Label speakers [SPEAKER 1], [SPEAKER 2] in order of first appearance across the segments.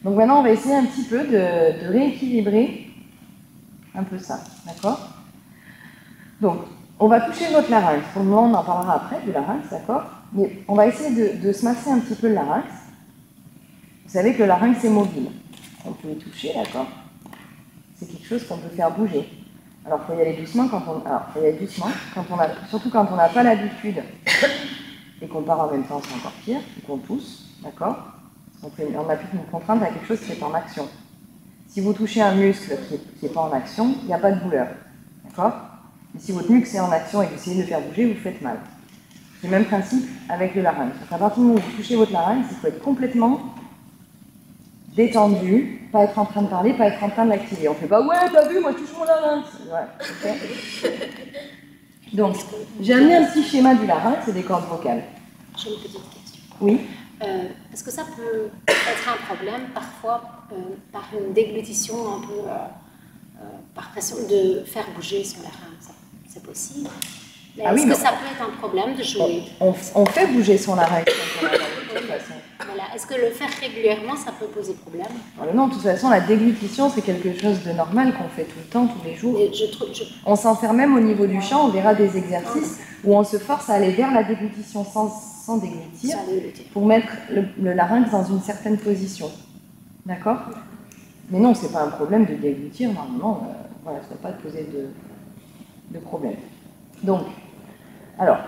[SPEAKER 1] Donc maintenant, on va essayer un petit peu de rééquilibrer un peu ça, d'accord? Donc, on va toucher votre larynx. Pour le moment, on en parlera après du larynx, d'accord? Mais on va essayer de se masser un petit peu le larynx. Vous savez que le larynx est mobile. On peut y toucher, d'accord? C'est quelque chose qu'on peut faire bouger. Alors, il faut y aller doucement surtout quand on n'a pas l'habitude et qu'on part en même temps, c'est encore pire, et qu'on tousse, d'accord? On applique une contrainte à quelque chose qui est en action. Si vous touchez un muscle qui n'est pas en action, il n'y a pas de douleur, d'accord? Mais si votre muscle est en action et que vous essayez de le faire bouger, vous faites mal. C'est le même principe avec le larynx. Donc à partir du moment où vous touchez votre larynx, il faut être complètement détendu, pas être en train de parler, pas être en train de l'activer. On ne fait pas « ouais, t'as vu, moi je touche mon larynx ». Voilà, okay. Donc, j'ai amené un petit schéma du larynx et des cordes vocales.
[SPEAKER 2] J'ai une petite question.
[SPEAKER 1] Oui.
[SPEAKER 2] Est-ce que ça peut être un problème parfois par une déglutition un peu par pression de faire bouger son larynx? C'est possible. Est-ce que ça peut être un problème de jouer?
[SPEAKER 1] On fait bouger son larynx quand on a de toute façon.
[SPEAKER 2] Voilà. Est-ce que le faire régulièrement, ça peut poser problème?
[SPEAKER 1] Non, de toute façon, la déglutition, c'est quelque chose de normal qu'on fait tout le temps, tous les jours. On s'en sert même au niveau du chant, on verra des exercices où on se force à aller vers la déglutition sans déglutir pour mettre le larynx dans une certaine position. D'accord? Mais non, c'est pas un problème de déglutir, normalement, voilà, ça ne va pas poser de problème. Donc, alors,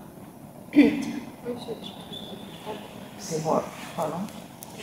[SPEAKER 1] c'est moi, je crois, non?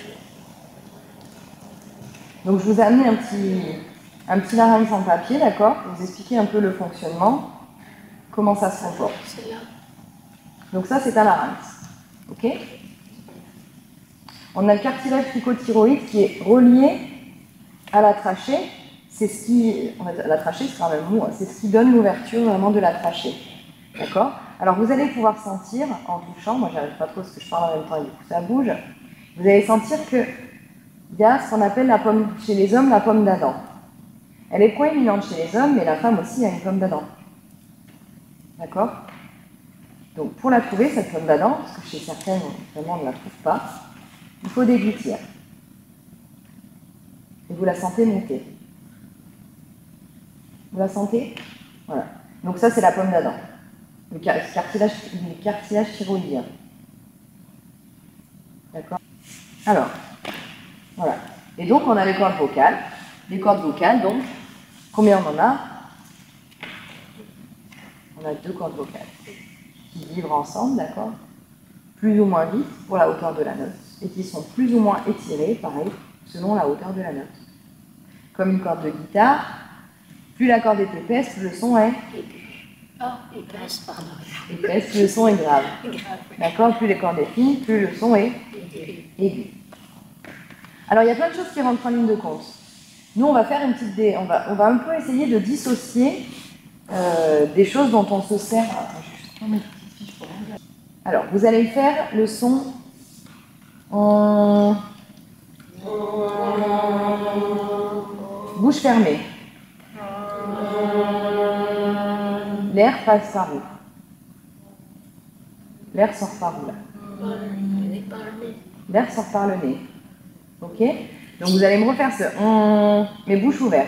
[SPEAKER 1] Donc, je vous ai amené un petit larynx en papier, d'accord? Pour vous expliquer un peu le fonctionnement, comment ça se comporte. Donc, ça, c'est un larynx, ok? On a le cartilage cricothyroïde qui est relié à la trachée. C'est ce qui, la trachée, c'est quand même mou, c'est ce qui donne l'ouverture vraiment de la trachée. D'accord? Alors vous allez pouvoir sentir, en touchant, moi j'arrive pas trop parce que je parle en même temps et du coup ça bouge, vous allez sentir qu'il y a ce qu'on appelle chez les hommes la pomme d'Adam. Elle est proéminente chez les hommes, mais la femme aussi a une pomme d'Adam. D'accord? Donc pour la trouver, cette pomme d'Adam, parce que chez certaines, vraiment on ne la trouve pas, il faut déglutir. Et vous la sentez monter. Vous la sentez? Voilà. Donc ça, c'est la pomme d'Adam. Le cartilage thyroïdien. D'accord? Alors, voilà. Et donc, on a les cordes vocales. Les cordes vocales, donc, combien on en a? On a 2 cordes vocales qui vibrent ensemble, d'accord? Plus ou moins vite pour la hauteur de la note. Et qui sont plus ou moins étirées, pareil, selon la hauteur de la note. Comme une corde de guitare, plus la corde est épaisse, plus le son est
[SPEAKER 2] épaisse, pardon.
[SPEAKER 1] Épaisse, plus le son est grave. D'accord? Plus les cordes sont fines, plus le son est aigu. Alors, il y a plein de choses qui rentrent en ligne de compte. Nous, on va faire une petite on va un peu essayer de dissocier des choses dont on se sert. Alors, vous allez faire le son en bouche fermée. L'air passe par où? L'air sort par où là? L'air sort par le nez. Ok? Donc vous allez me refaire ce mais bouche ouverte.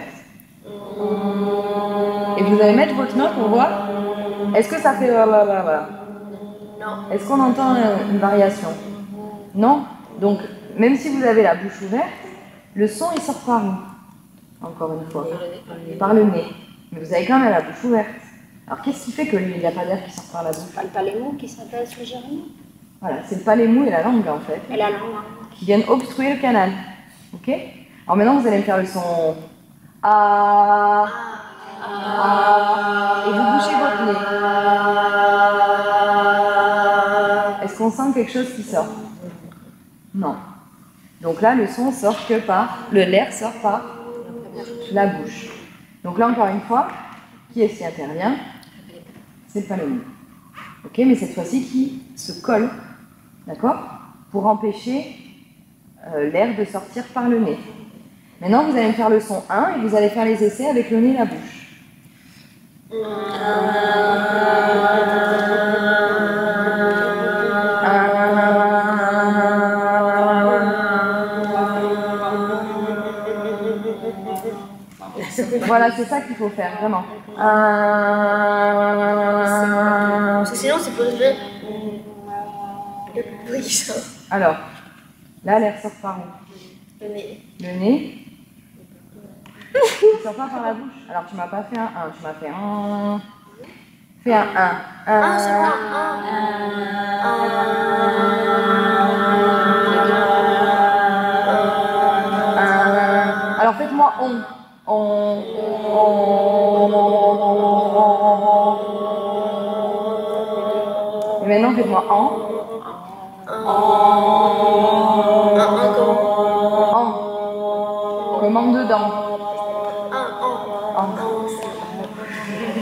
[SPEAKER 1] Et vous allez mettre votre note pour voir. Est-ce que ça fait
[SPEAKER 2] Non.
[SPEAKER 1] Est-ce qu'on entend une variation? Non? Donc, même si vous avez la bouche ouverte, le son il sort par où? Encore une fois. Par le nez. Mais vous avez quand même la bouche ouverte. Alors, qu'est-ce qui fait que lui, il n'y a pas d'air qui sort par la bouche?
[SPEAKER 2] Le palémo qui s'appelle légèrement.
[SPEAKER 1] Voilà, c'est le palémo et la langue, en fait.
[SPEAKER 2] Et la langue.
[SPEAKER 1] Qui viennent obstruer le canal. Ok? Alors maintenant, vous allez me faire le son A. Et vous bouchez votre nez. Est-ce qu'on sent quelque chose qui sort? Non. Donc là, le son sort que par... L'air sort par la bouche. Donc là, encore une fois, qui est-ce qui intervient? C'est le palémo. Ok, mais cette fois-ci qui se colle, d'accord? Pour empêcher l'air de sortir par le nez. Maintenant, vous allez me faire le son 1 et vous allez faire les essais avec le nez et la bouche. Voilà, c'est ça qu'il faut faire, vraiment.
[SPEAKER 3] Parce que sinon, c'est pour le bruit qui sort.
[SPEAKER 1] Alors, là, l'air sort par où?
[SPEAKER 3] Le nez.
[SPEAKER 1] Le nez. Il sort pas par la bouche. Alors, tu m'as pas fait un 1, tu m'as fait un... Fais un 1.
[SPEAKER 3] Ah, c'est quoi?
[SPEAKER 1] Alors, faites-moi on. Et maintenant, faites-moi en.